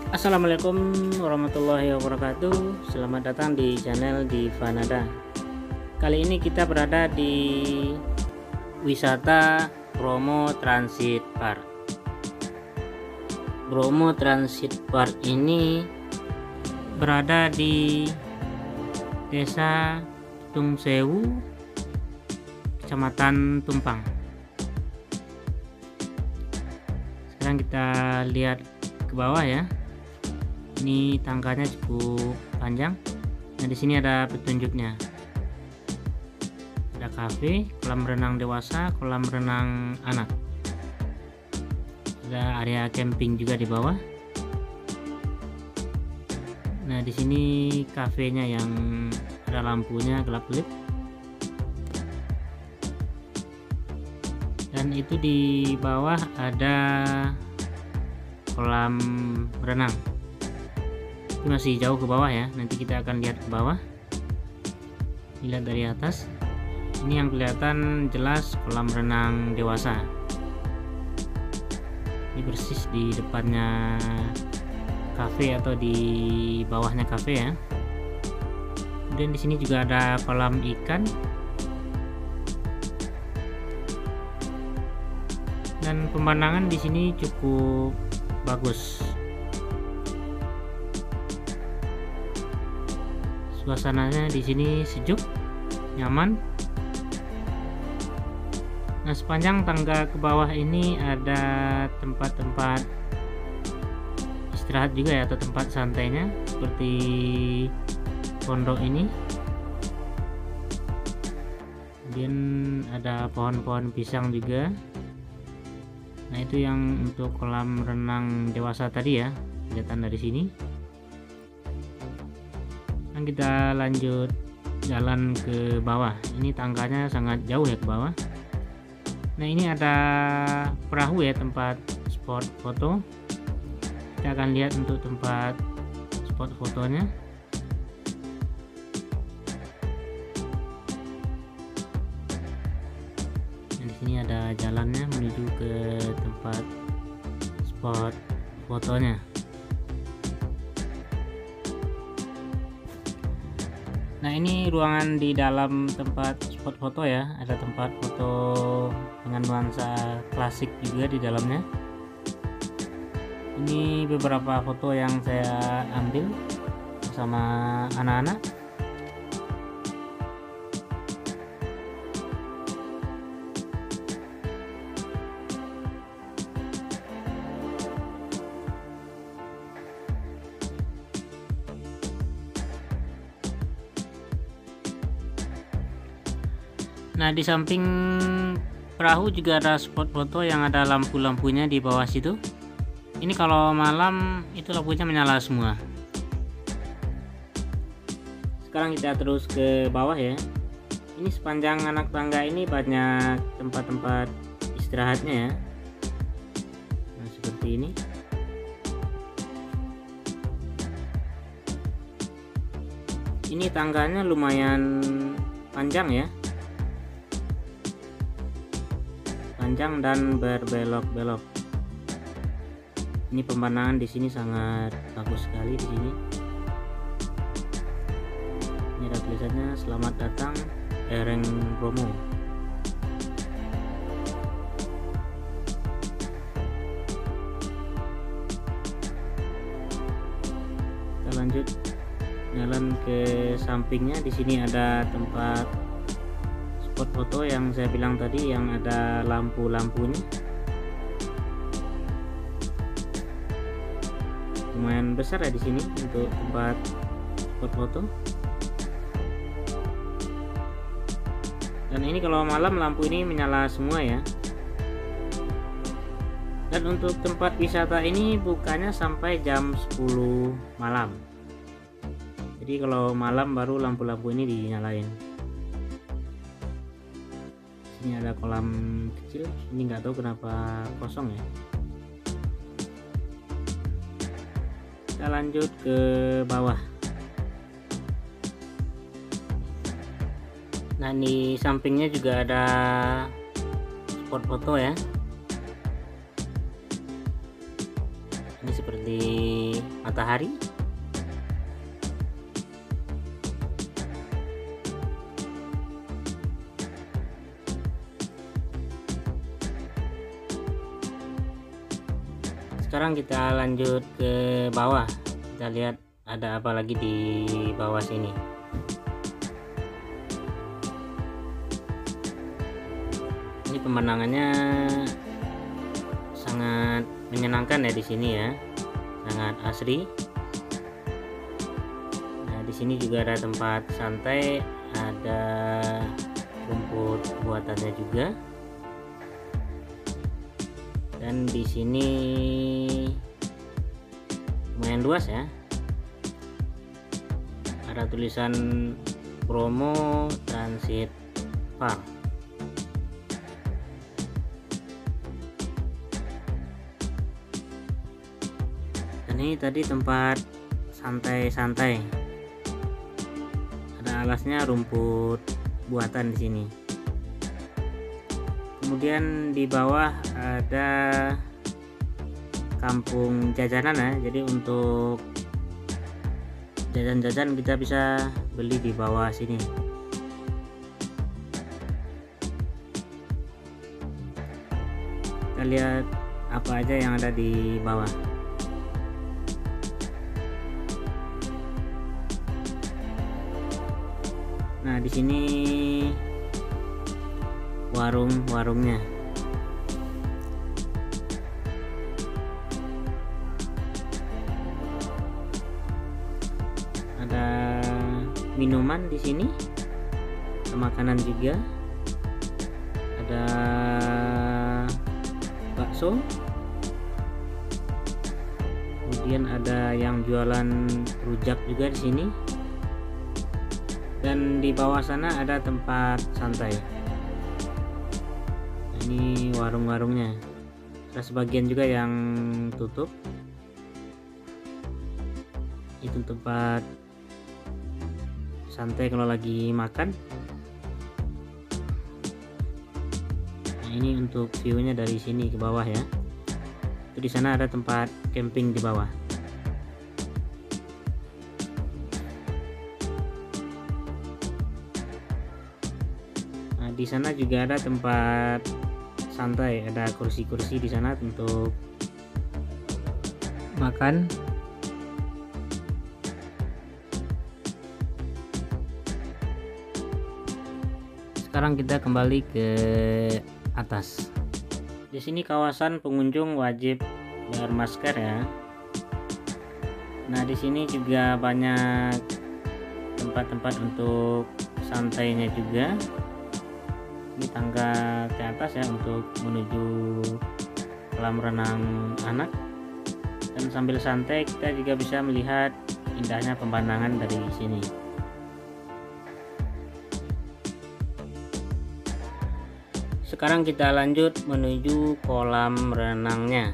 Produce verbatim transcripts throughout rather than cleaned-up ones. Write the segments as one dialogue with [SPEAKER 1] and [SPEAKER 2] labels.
[SPEAKER 1] Assalamualaikum warahmatullahi wabarakatuh. Selamat datang di channel Divanada. Kali ini kita berada di wisata Bromo Transit Park. Bromo Transit Park ini berada di Desa Tungsewu, Kecamatan Tumpang. Sekarang kita lihat ke bawah ya. Ini tangganya cukup panjang. Nah, di sini ada petunjuknya. Ada kafe, kolam renang dewasa, kolam renang anak. Ada area camping juga di bawah. Nah, di sini kafenya yang ada lampunya gelap-gelap. Dan itu di bawah ada kolam renang. Masih jauh ke bawah ya, nanti kita akan lihat ke bawah. Lihat dari atas, ini yang kelihatan jelas kolam renang dewasa. Ini persis di depannya kafe atau di bawahnya kafe ya. Kemudian di sini juga ada kolam ikan dan pemandangan di sini cukup bagus. Suasananya di sini sejuk, nyaman. Nah, sepanjang tangga ke bawah ini ada tempat-tempat istirahat juga ya, atau tempat santainya seperti pondok ini. Kemudian ada pohon-pohon pisang juga. Nah, itu yang untuk kolam renang dewasa tadi ya, kelihatan dari sini. Kita lanjut jalan ke bawah. Ini tangganya sangat jauh ya ke bawah. Nah, ini ada perahu ya, tempat spot foto. Kita akan lihat untuk tempat spot fotonya. Nah, di sini ada jalannya menuju ke tempat spot fotonya. Nah, ini ruangan di dalam tempat spot foto ya. Ada tempat foto dengan nuansa klasik juga di dalamnya. Ini beberapa foto yang saya ambil bersama anak-anak. Nah, di samping perahu juga ada spot foto yang ada lampu-lampunya di bawah situ. Ini kalau malam itu lampunya menyala semua. Sekarang kita terus ke bawah ya. Ini sepanjang anak tangga ini banyak tempat-tempat istirahatnya ya. Nah, seperti ini. Ini tangganya lumayan panjang ya. Panjang dan berbelok-belok. Ini pemandangan di sini sangat bagus sekali di sini. Ini ada tulisannya selamat datang Lereng Bromo. Kita lanjut jalan ke sampingnya. Di sini ada tempat spot foto yang saya bilang tadi yang ada lampu-lampunya. Lumayan besar ya di sini untuk tempat spot foto. Dan ini kalau malam lampu ini menyala semua ya. Dan untuk tempat wisata ini bukanya sampai jam sepuluh malam. Jadi kalau malam baru lampu-lampu ini dinyalain. Ini ada kolam kecil, ini nggak tahu kenapa kosong ya. Kita lanjut ke bawah. Nah, di sampingnya juga ada spot foto ya. Ini seperti matahari. Sekarang kita lanjut ke bawah, kita lihat ada apa lagi di bawah sini. Ini pemandangannya sangat menyenangkan ya di sini ya, sangat asri. Nah, di sini juga ada tempat santai, ada rumput buatannya juga. Dan di sini lumayan luas ya, ada tulisan Bromo Transit Park. Dan ini tadi tempat santai-santai, ada alasnya, rumput buatan di sini. Kemudian di bawah ada kampung jajanan ya, jadi untuk jajan-jajan kita bisa beli di bawah sini. Kita lihat apa aja yang ada di bawah. Nah, di sini warung-warungnya. Ada minuman di sini, ada makanan juga, ada bakso, kemudian ada yang jualan rujak juga di sini, dan di bawah sana ada tempat santai. Ini warung-warungnya, ada sebagian juga yang tutup. Itu tempat santai kalau lagi makan. Nah, ini untuk view-nya dari sini ke bawah ya. Itu di sana ada tempat camping di bawah. Nah, di sana juga ada tempat santai, ada kursi-kursi di sana untuk makan. Sekarang kita kembali ke atas. Di sini kawasan pengunjung wajib bermasker ya. Nah, di sini juga banyak tempat-tempat untuk santainya juga. Ini tangga ke atas ya untuk menuju kolam renang anak, dan sambil santai kita juga bisa melihat indahnya pemandangan dari sini. Sekarang kita lanjut menuju kolam renangnya.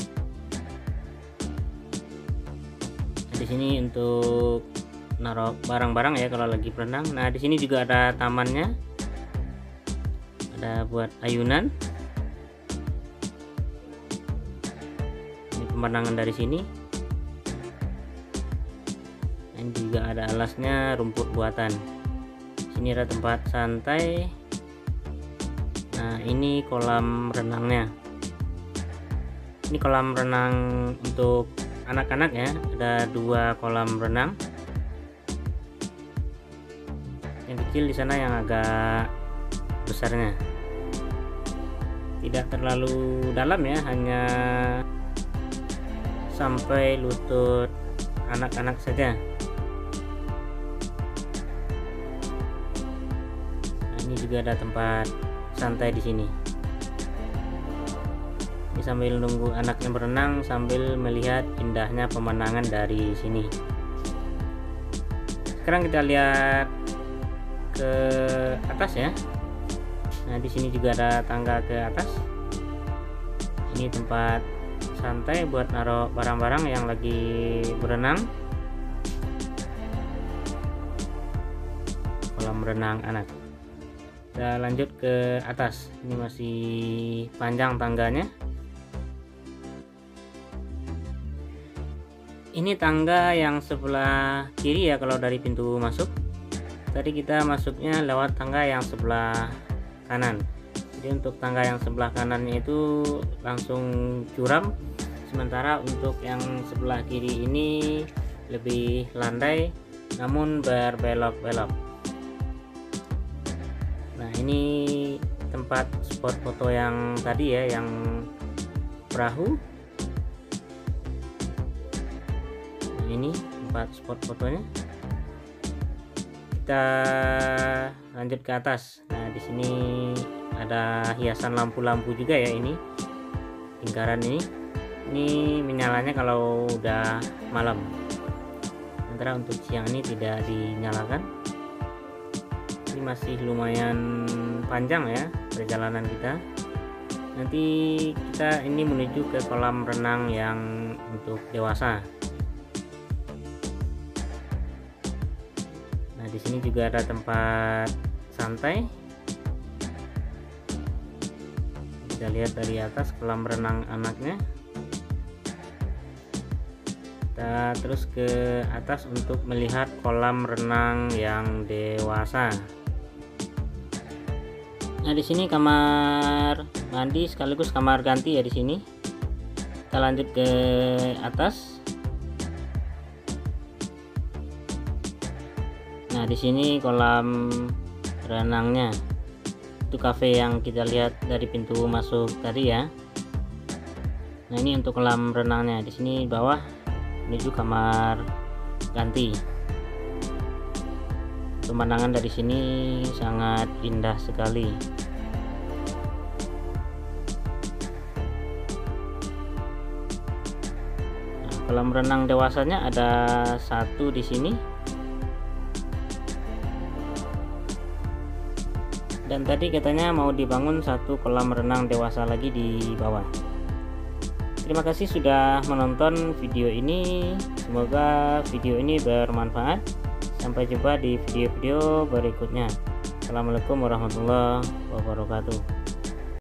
[SPEAKER 1] Nah, di sini untuk naruh barang-barang ya kalau lagi berenang. Nah, di sini juga ada tamannya. Ada buat ayunan. Ini pemandangan dari sini. Ini juga ada alasnya, rumput buatan. Sini ada tempat santai. Nah, ini kolam renangnya. Ini kolam renang untuk anak-anak ya. Ada dua kolam renang. Yang kecil di sana, yang agak besarnya. Tidak terlalu dalam ya, hanya sampai lutut anak-anak saja. Nah, ini juga ada tempat santai di sini. Ini sambil nunggu anaknya berenang, sambil melihat indahnya pemandangan dari sini. Sekarang kita lihat ke atas ya. Nah, di sini juga ada tangga ke atas. Ini tempat santai buat naruh barang-barang yang lagi berenang. Kolam renang anak. Kita lanjut ke atas. Ini masih panjang tangganya. Ini tangga yang sebelah kiri ya kalau dari pintu masuk. Tadi kita masuknya lewat tangga yang sebelah kanan. Jadi untuk tangga yang sebelah kanannya itu langsung curam, sementara untuk yang sebelah kiri ini lebih landai namun berbelok-belok. Nah, ini tempat spot foto yang tadi ya, yang perahu. Nah, ini tempat spot fotonya. Kita lanjut ke atas. Nah, di sini ada hiasan lampu-lampu juga ya, ini lingkaran ini. Ini menyalanya kalau udah malam. Sementara untuk siang ini tidak dinyalakan. Ini masih lumayan panjang ya perjalanan kita. Nanti kita ini menuju ke kolam renang yang untuk dewasa. Nah, di sini juga ada tempat santai. Kita lihat dari atas kolam renang anaknya. Kita terus ke atas untuk melihat kolam renang yang dewasa. Nah, di sini kamar mandi sekaligus kamar ganti ya di sini. Kita lanjut ke atas. Nah, di sini kolam renangnya. Itu cafe yang kita lihat dari pintu masuk tadi ya. Nah, ini untuk kolam renangnya. Di sini bawah menuju kamar ganti. Pemandangan dari sini sangat indah sekali. Nah, kolam renang dewasanya ada satu di sini. Dan tadi katanya mau dibangun satu kolam renang dewasa lagi di bawah. Terima kasih sudah menonton video ini. Semoga video ini bermanfaat. Sampai jumpa di video-video berikutnya. Assalamualaikum warahmatullahi wabarakatuh.